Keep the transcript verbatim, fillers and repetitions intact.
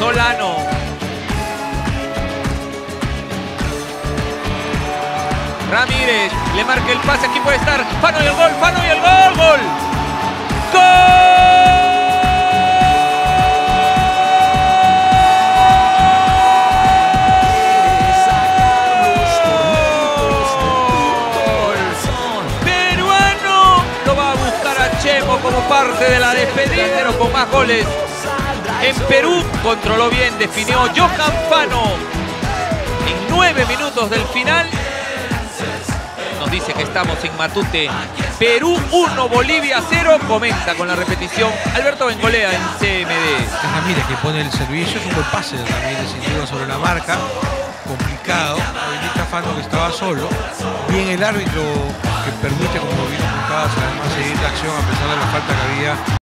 Solano. Ramírez le marca el pase, aquí puede estar Fano y el gol, Fano y el gol, gol. ¡Gol! Peruano lo va a buscar a Chemo como parte de la despedida, pero con más goles. En Perú controló bien, definió Johan Fano en nueve minutos del final. Nos dice que estamos en Matute. Perú uno, Bolivia cero. Comenta con la repetición Alberto Bengolea en C M D. Es Ramírez que pone el servicio. Es un buen pase de Ramírez, sin duda, sobre la marca. Complicado. Habilita Fano que estaba solo. Bien el árbitro que permite, como vimos, además seguir la acción a pesar de la falta que había.